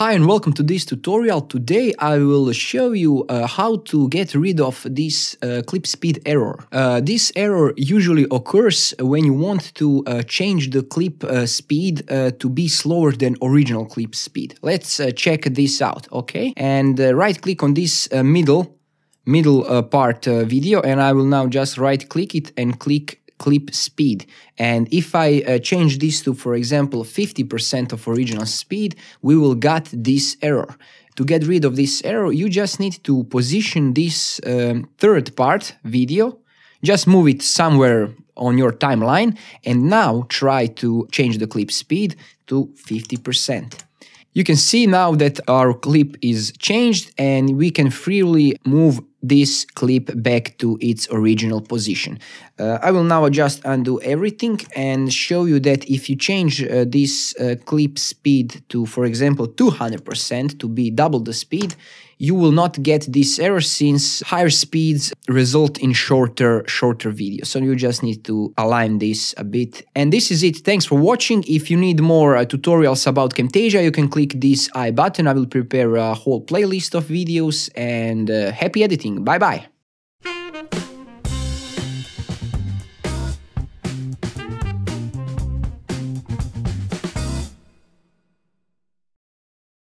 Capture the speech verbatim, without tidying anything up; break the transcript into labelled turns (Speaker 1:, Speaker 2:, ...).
Speaker 1: Hi and welcome to this tutorial. Today I will show you uh, how to get rid of this uh, clip speed error. Uh, this error usually occurs when you want to uh, change the clip uh, speed uh, to be slower than original clip speed. Let's uh, check this out, okay? And uh, right click on this uh, middle, middle uh, part uh, video, and I will now just right click it and click clip speed. And if I uh, change this to, for example, fifty percent of original speed, we will get this error. To get rid of this error, you just need to position this um, third part video, just move it somewhere on your timeline, and now try to change the clip speed to fifty percent. You can see now that our clip is changed and we can freely move this clip back to its original position. Uh, I will now just undo everything and show you that if you change uh, this uh, clip speed to, for example, two hundred percent to be double the speed, you will not get this error since higher speeds result in shorter, shorter videos. So you just need to align this a bit. And this is it. Thanks for watching. If you need more uh, tutorials about Camtasia, you can click this I button. I will prepare a whole playlist of videos, and uh, happy editing. Bye bye.